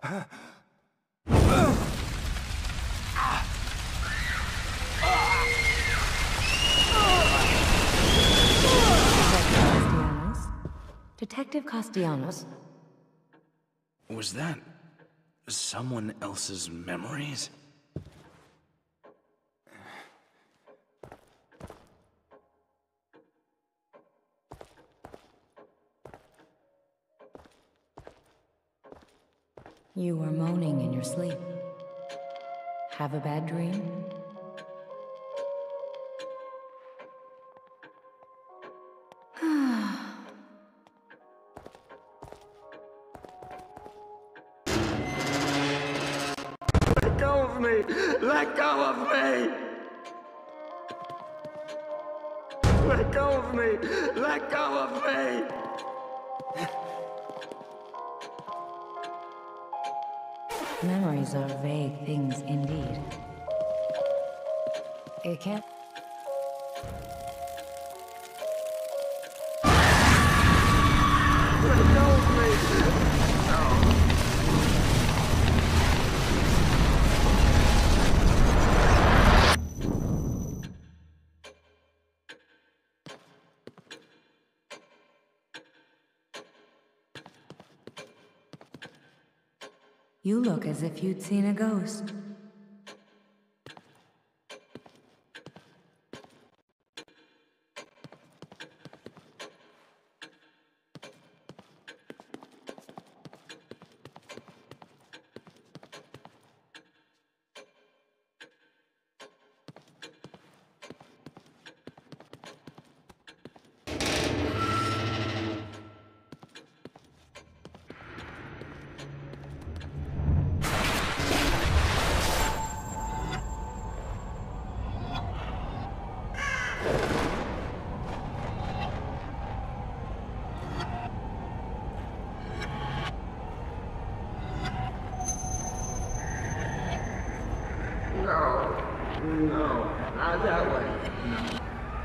Detective Castellanos? Was that someone else's memories? You were moaning in your sleep. Have a bad dream? Let go of me! Let go of me! Let go of me! Let go of me! Memories are vague things indeed. It can't... Let go of me! You look as if you'd seen a ghost. No, not that way. No.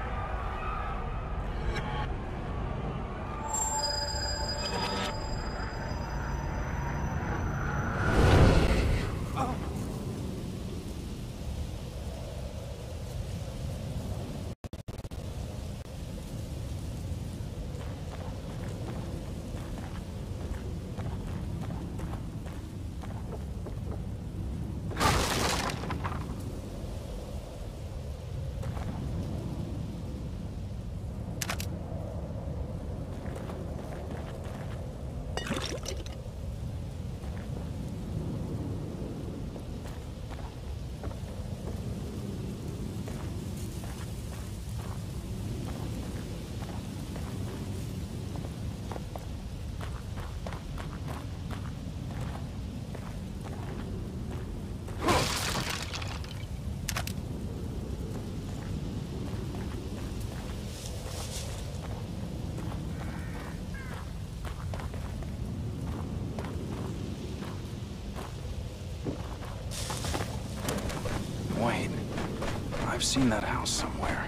Wait, I've seen that house somewhere.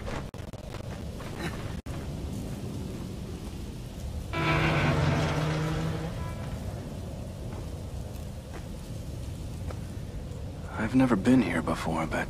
I've never been here before, but...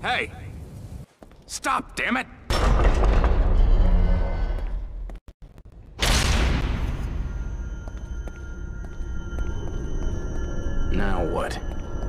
Hey! Stop, damn it! Now what?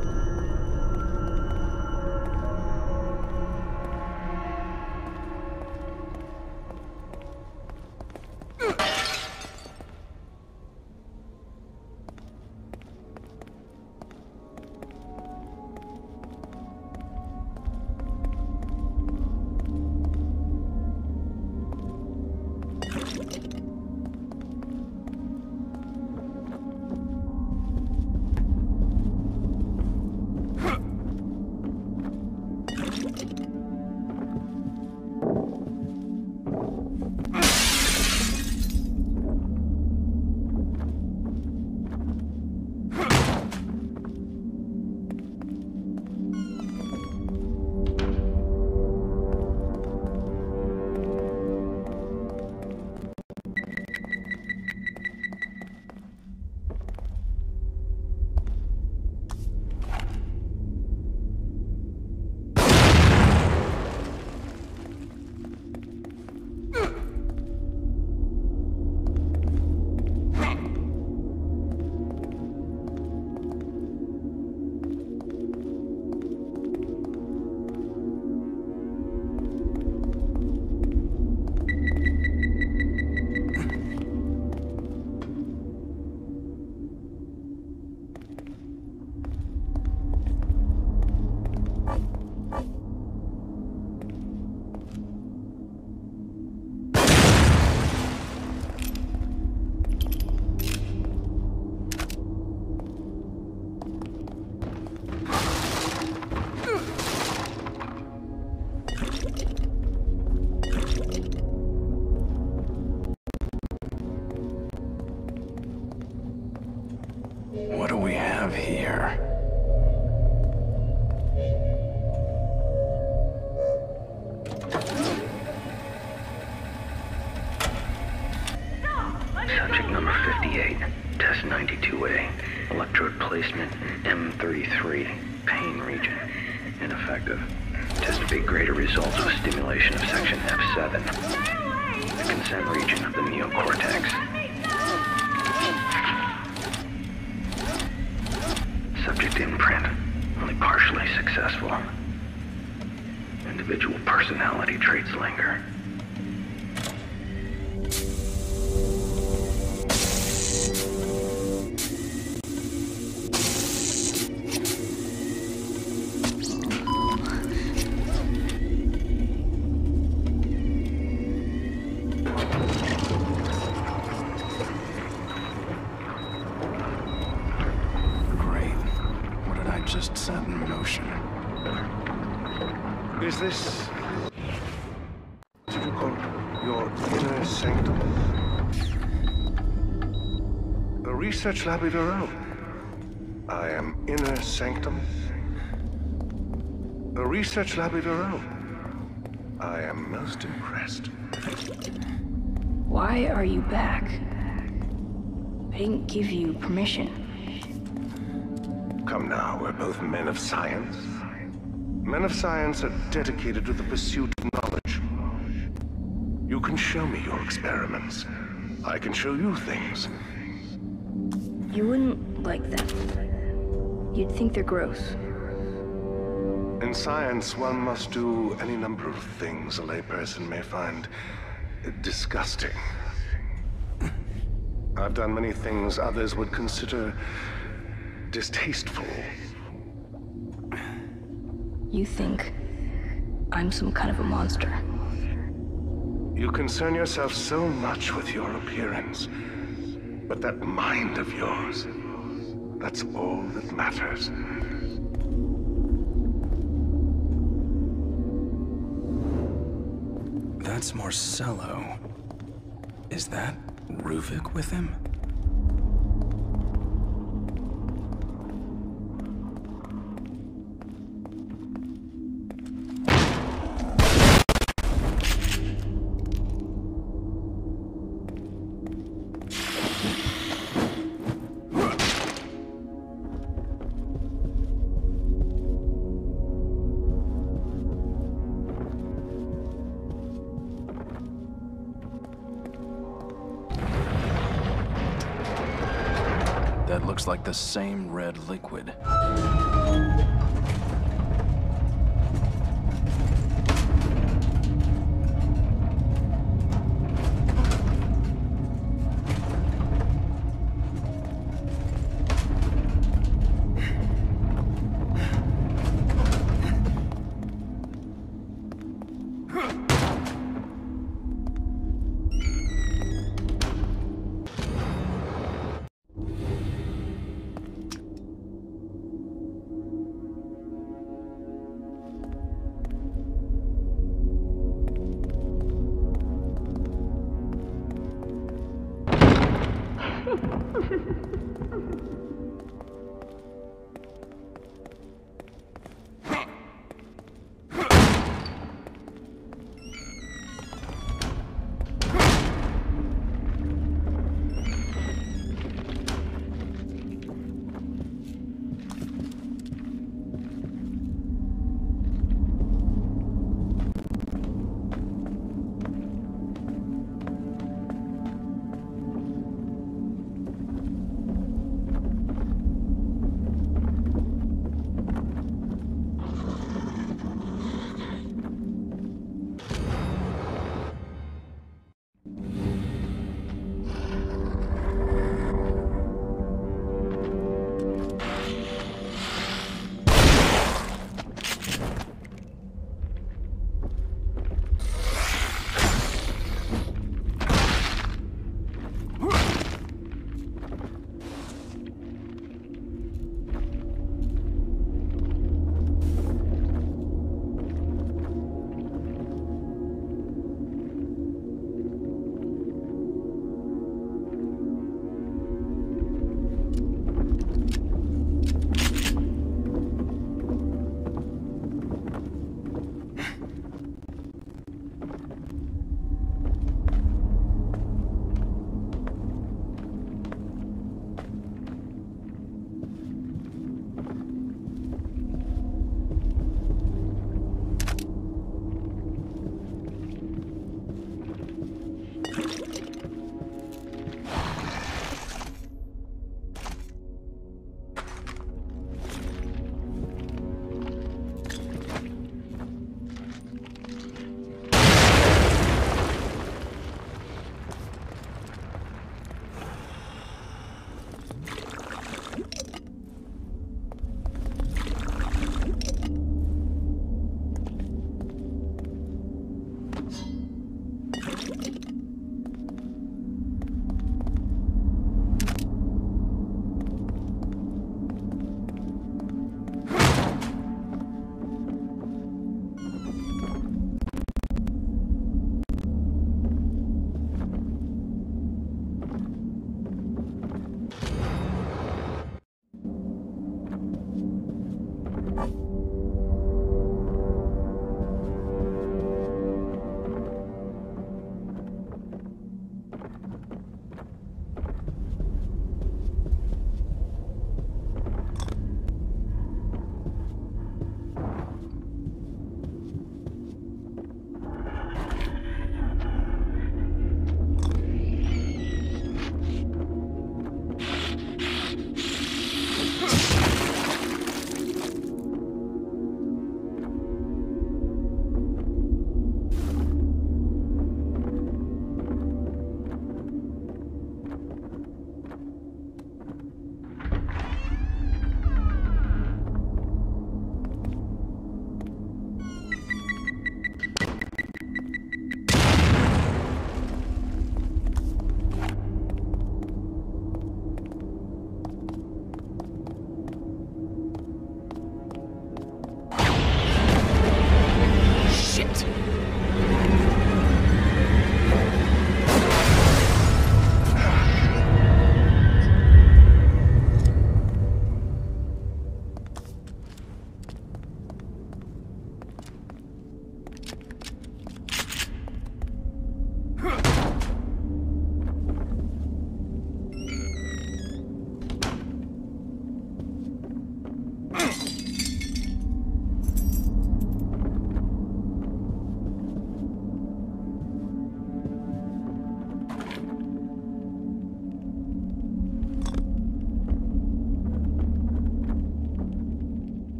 What do we have here? Subject number 58, test 92A, electrode placement M33, pain region, ineffective. Anticipate greater results with stimulation of section F7, the consent region of the neocortex. Subject imprint, only partially successful. Individual personality traits linger. Just set in motion. Is this what did you call it? Your inner sanctum? A research lab of your own. I am inner sanctum. A research lab of your own. I am most impressed. Why are you back? I didn't give you permission. Come now, we're both men of science. Men of science are dedicated to the pursuit of knowledge. You can show me your experiments. I can show you things. You wouldn't like them. You'd think they're gross. In science, one must do any number of things a layperson may find disgusting. I've done many things others would consider distasteful. You think I'm some kind of a monster? You concern yourself so much with your appearance, but that mind of yours, that's all that matters. That's Marcello. Is that Ruvik with him? looks like the same red liquid.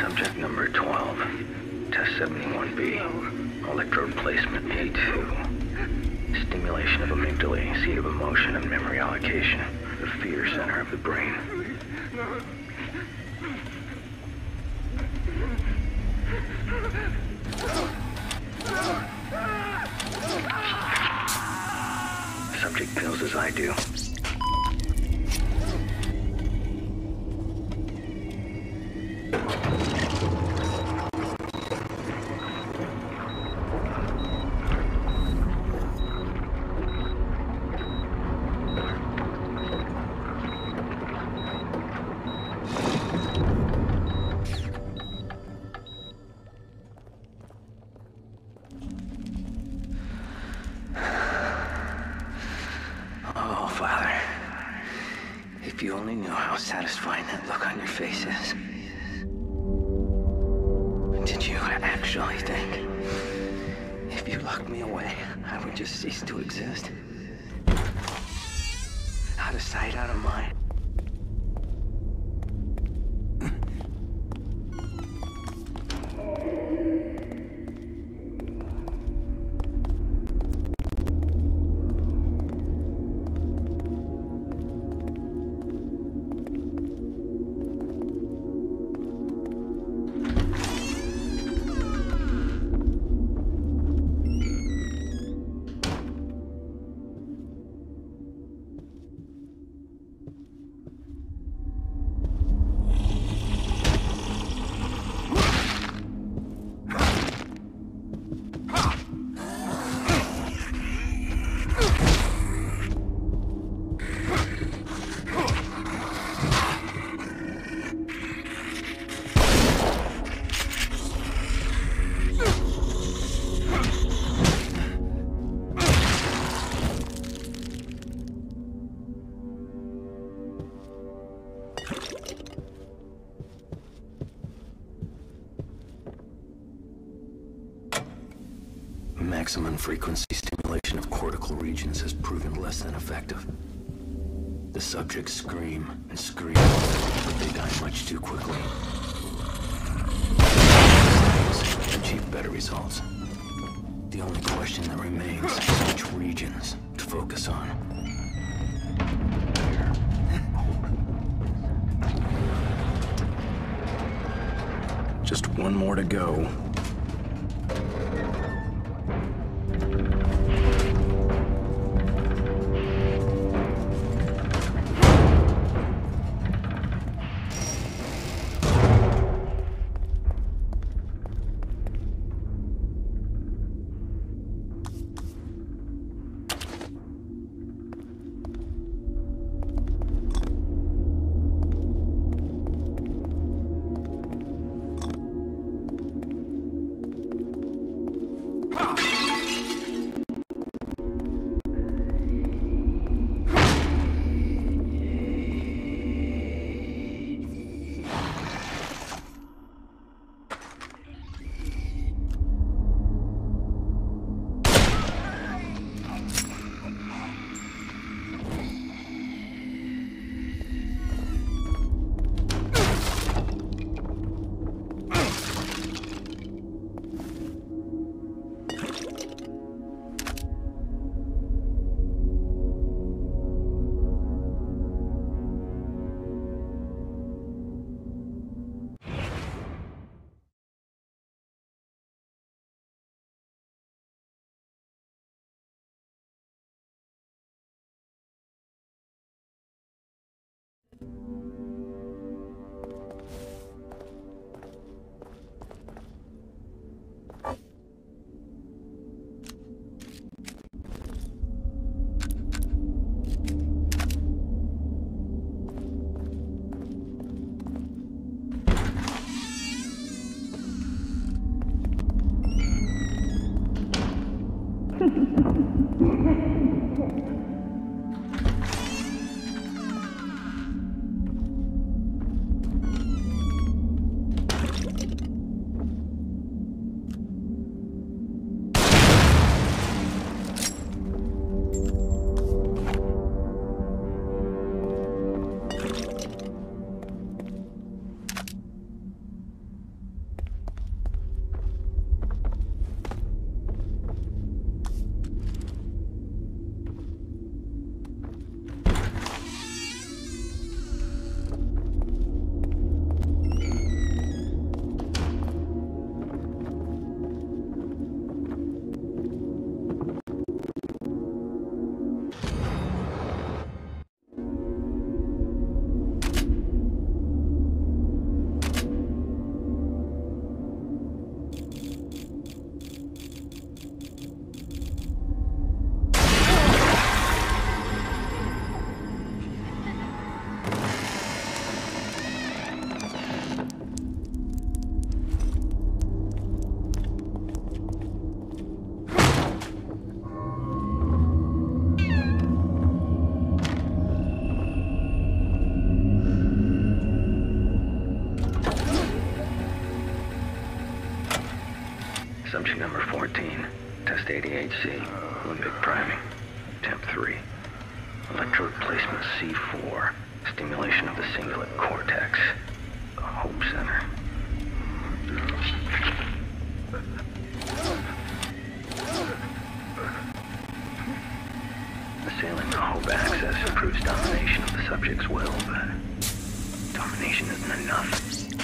Subject number 12. Test 71B. Electrode placement A2. Stimulation of amygdala, seat of emotion and memory allocation. The fear center of the brain. Subject feels as I do. If you only knew how satisfying that look on your face is. Did you actually think if you locked me away, I would just cease to exist? Out of sight, out of mind. Maximum frequency stimulation of cortical regions has proven less than effective. The subjects scream and scream, but they die much too quickly. Achieve better results. The only question that remains is which regions to focus on. Just one more to go. Subject number 14, test 88C, limbic priming, temp 3. Electrode placement C4, stimulation of the cingulate cortex, the Hope Center. Assailing the Hope axis improves domination of the subject's will, but domination isn't enough.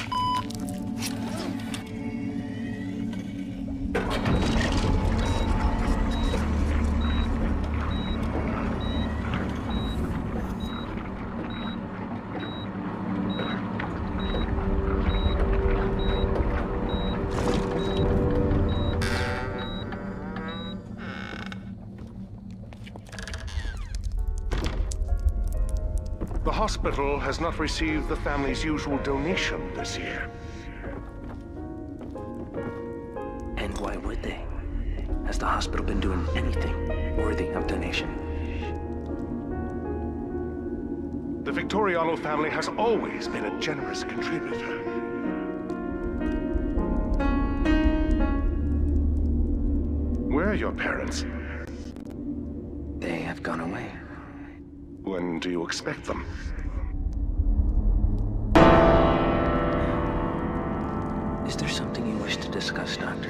The hospital has not received the family's usual donation this year. And why would they? Has the hospital been doing anything worthy of donation? The Victoriano family has always been a generous contributor. Where are your parents? They have gone away. When do you expect them? Is there something you wish to discuss, Doctor?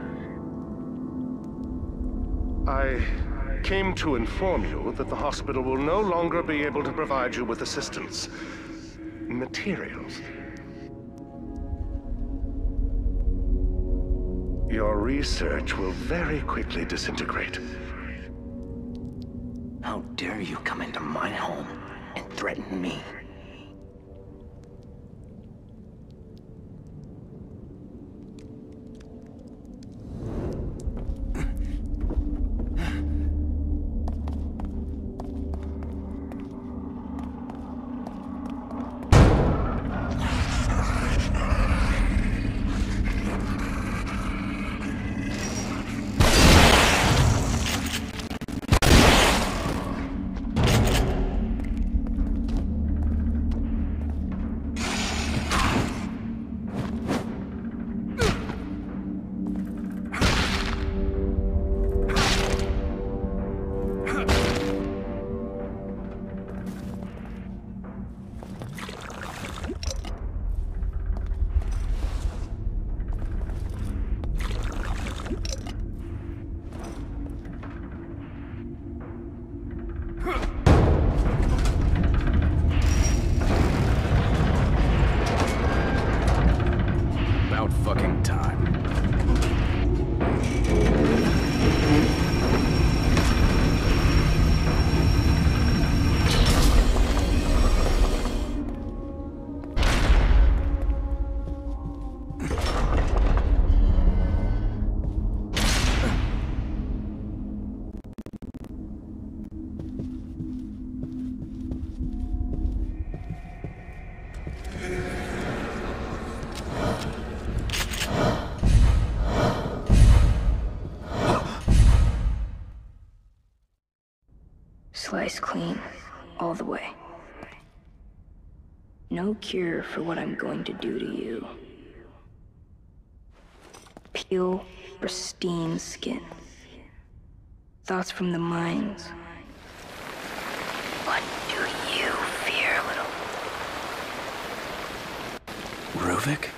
I came to inform you that the hospital will no longer be able to provide you with assistance. Materials. Your research will very quickly disintegrate. How dare you come into my home and threaten me? Fucking time. Slice clean, all the way. No cure for what I'm going to do to you. Peel, pristine skin. Thoughts from the minds. What do you fear, little... Ruvik?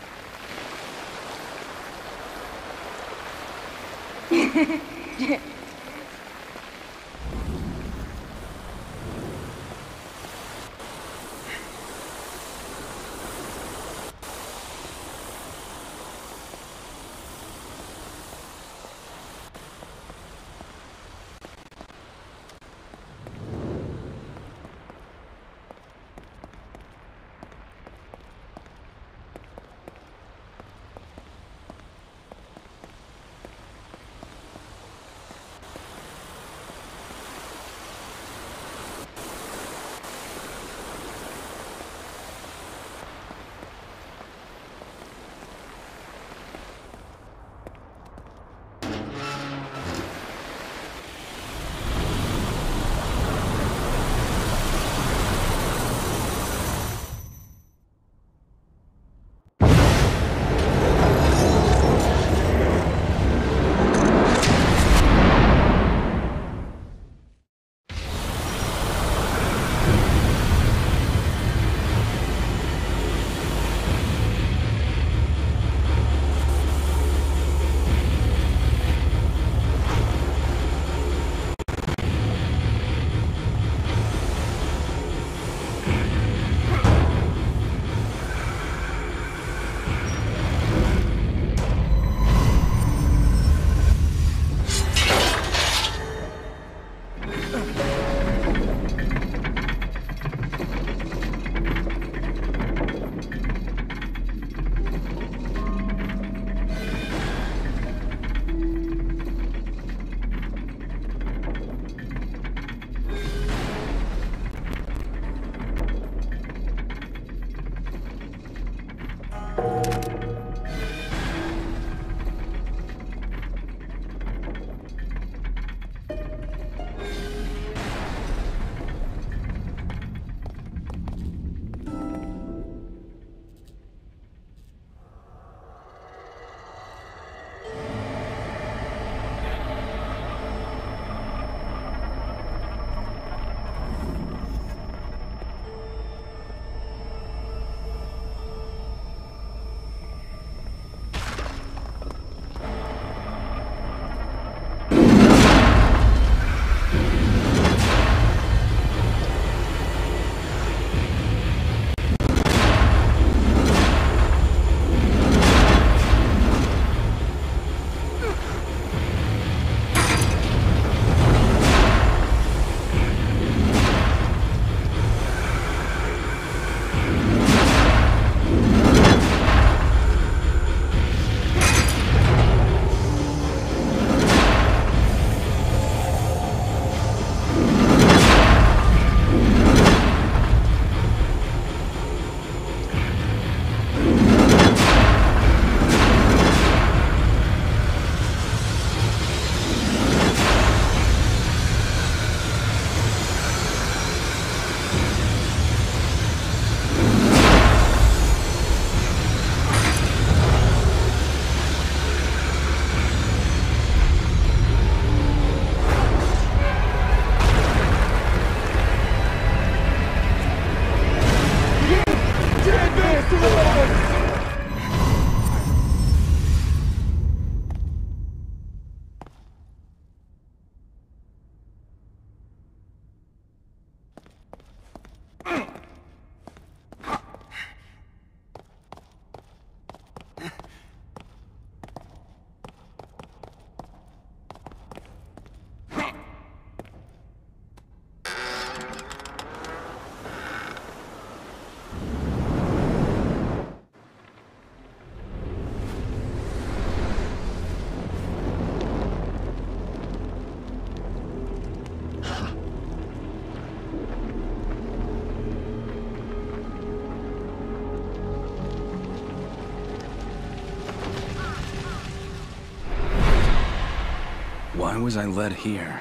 Why was I led here?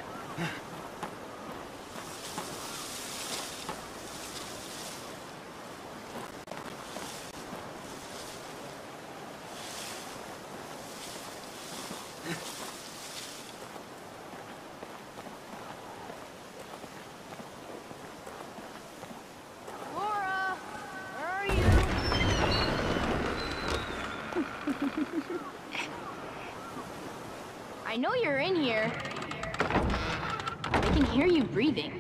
Laura, where are you? I know you're in here. I can hear you breathing.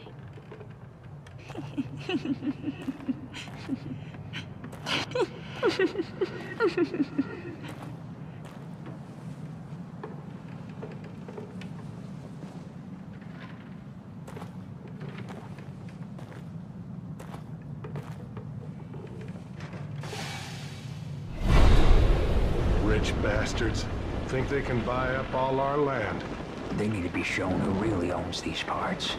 Rich bastards. Think they can buy up all our land. They need to be shown who really owns these parts.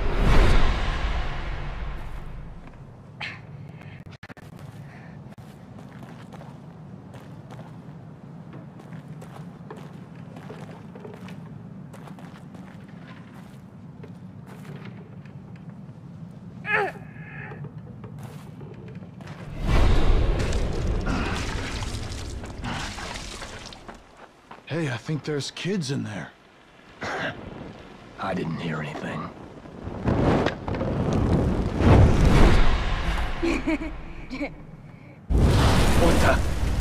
Hey, I think there's kids in there. I didn't hear anything. What the?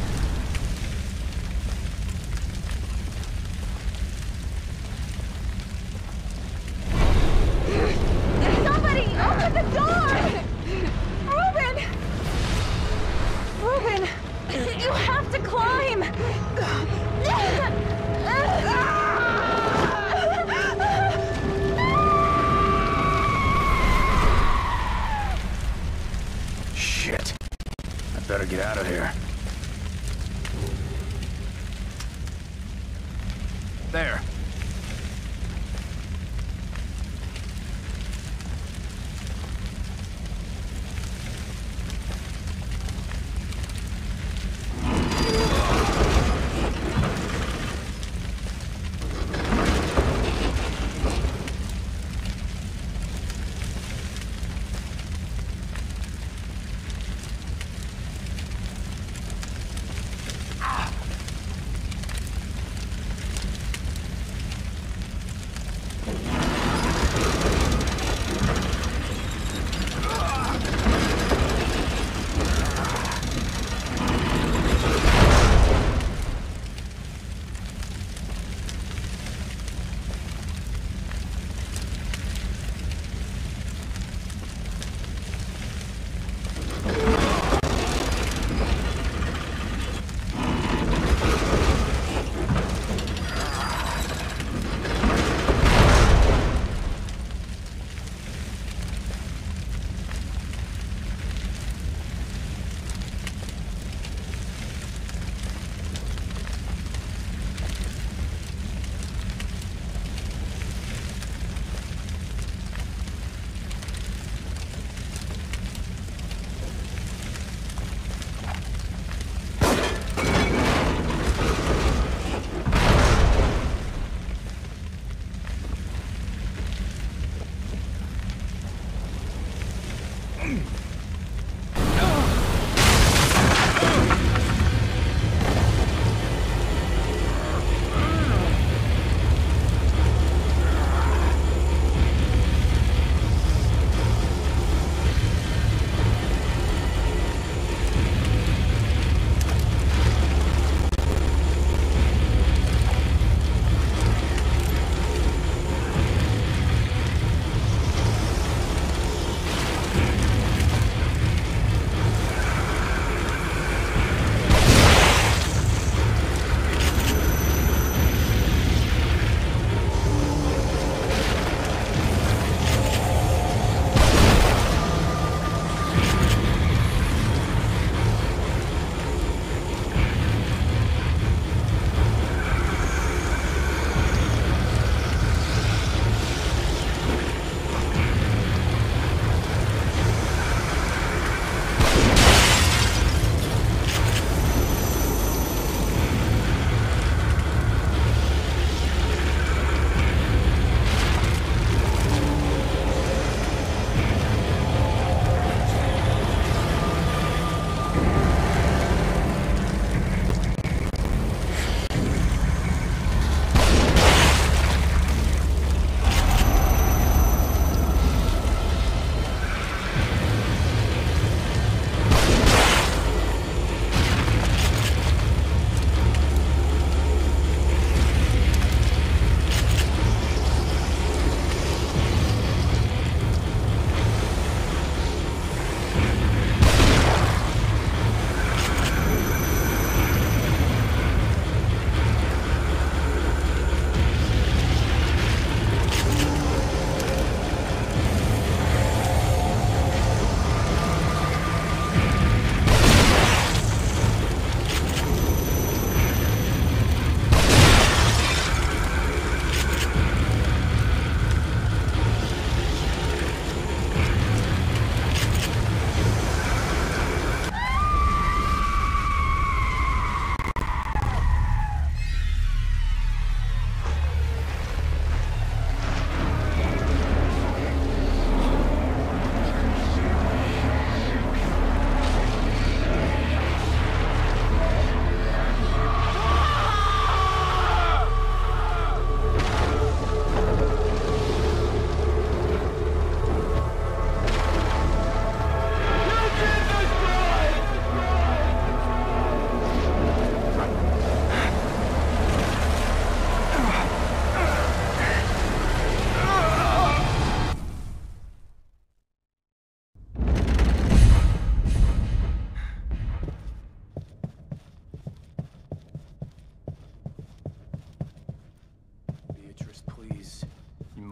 Somebody, open the door! Reuben, you have to climb! Shit. I better get out of here. There.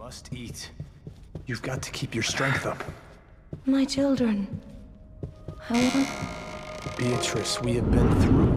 must eat. You've got to keep your strength up. My children. I want... Beatrice, we have been through.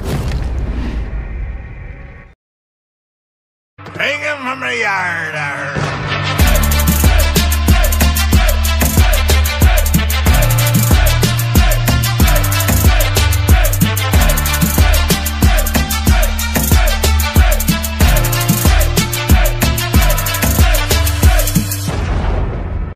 Bring him from the yard.